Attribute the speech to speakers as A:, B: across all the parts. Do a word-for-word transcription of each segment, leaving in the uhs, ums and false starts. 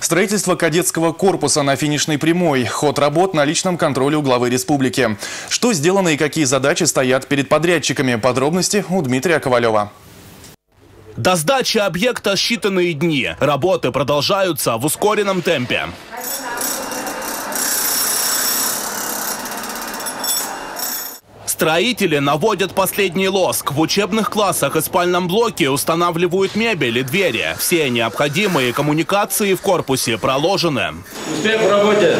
A: Строительство кадетского корпуса на финишной прямой. Ход работ на личном контроле у главы республики. Что сделано и какие задачи стоят перед подрядчиками? Подробности у Дмитрия Ковалева.
B: До сдачи объекта считанные дни. Работы продолжаются в ускоренном темпе. Строители наводят последний лоск. В учебных классах и спальном блоке устанавливают мебель и двери. Все необходимые коммуникации в корпусе проложены.
C: Успех в работе.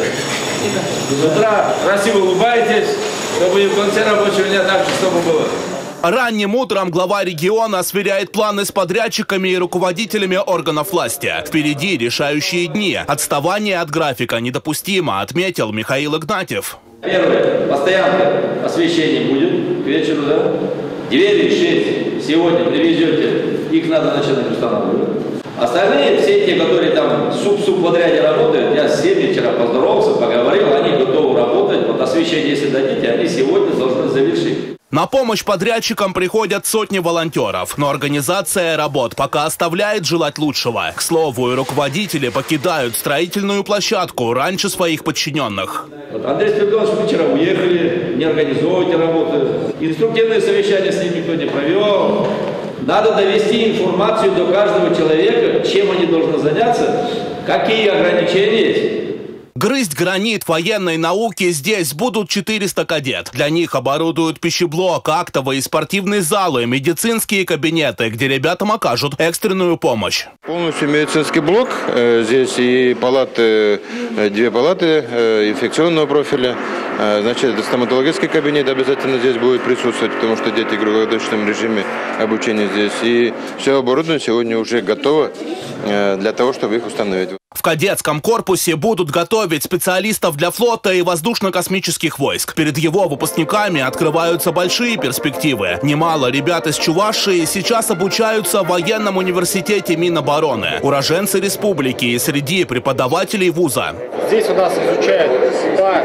C: С утра красиво улыбаетесь, чтобы и в конце рабочего дня так же, чтобы было.
B: Ранним утром глава региона сверяет планы с подрядчиками и руководителями органов власти. Впереди решающие дни. Отставание от графика недопустимо, отметил Михаил Игнатьев.
C: Первое. Постоянное освещение будет к вечеру, да? Двери шесть сегодня привезете, их надо начинать устанавливать. Остальные, все те, которые там суп-суп подряде работают, я с всеми вчера поздоровался, поговорил, они готовы работать. Вот освещение, если дадите, они сегодня должны завершить.
B: На помощь подрядчикам приходят сотни волонтеров, но организация работ пока оставляет желать лучшего. К слову, и руководители покидают строительную площадку раньше своих подчиненных.
C: Вот Андрей Спиридонович, мы вчера уехали, не организовывайте работы. Инструктивное совещание с ним никто не провел. Надо довести информацию до каждого человека, чем они должны заняться, какие ограничения есть.
B: Грызть гранит военной науки здесь будут четыреста кадет. Для них оборудуют пищеблок, актовые и спортивные залы, медицинские кабинеты, где ребятам окажут экстренную помощь.
D: Полностью медицинский блок. Здесь и палаты, две палаты инфекционного профиля. Значит, стоматологический кабинет обязательно здесь будет присутствовать, потому что дети в круглогодичном режиме обучения здесь. И все оборудование сегодня уже готово для того, чтобы их установить.
B: В кадетском корпусе будут готовить специалистов для флота и воздушно-космических войск. Перед его выпускниками открываются большие перспективы. Немало ребят из Чувашии сейчас обучаются в военном университете Минобороны. Уроженцы республики и среди преподавателей вуза.
E: Здесь у нас изучают да,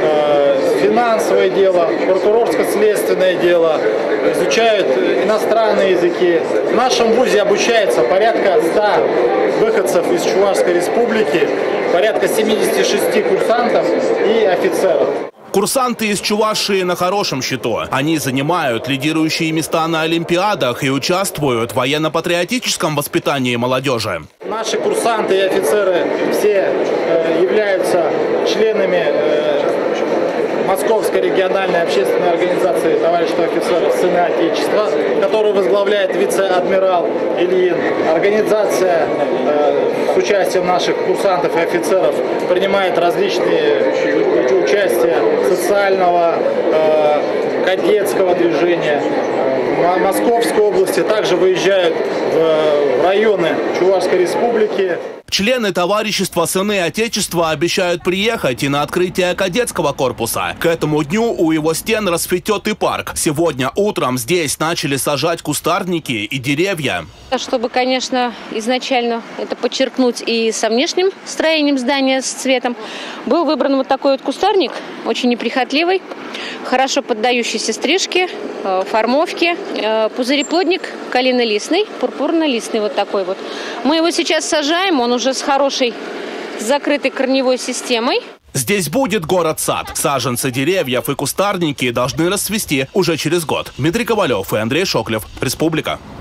E: э, финансовое дело, прокурорско-следственное дело, изучают иностранные языки. В нашем вузе обучается порядка ста выходцев из Чувашской республики, порядка семидесяти шести курсантов и офицеров.
B: Курсанты из Чувашии на хорошем счету. Они занимают лидирующие места на олимпиадах и участвуют в военно-патриотическом воспитании молодежи.
E: Наши курсанты и офицеры все э, являются членами э, Московской региональной общественной организации товарищества офицеров «Сыны Отечества», которую возглавляет вице-адмирал Ильин. Организация э, с участием наших курсантов и офицеров принимает различные участия социального, э, кадетского движения. В Московской области также выезжают в районы Чувашской республики.
B: Члены товарищества «Сыны Отечества» обещают приехать и на открытие кадетского корпуса. К этому дню у его стен расцветет и парк. Сегодня утром здесь начали сажать кустарники и деревья.
F: Чтобы, конечно, изначально это подчеркнуть и со внешним строением здания, с цветом, был выбран вот такой вот кустарник, очень неприхотливый, хорошо поддающийся стрижке, формовке. Пузыреплодник калинолистный, пурпурно-листный вот такой вот. Мы его сейчас сажаем, он уже с хорошей закрытой корневой системой.
B: Здесь будет город-сад. Саженцы деревьев и кустарники должны расцвести уже через год. Дмитрий Ковалев и Андрей Шоклев. Республика.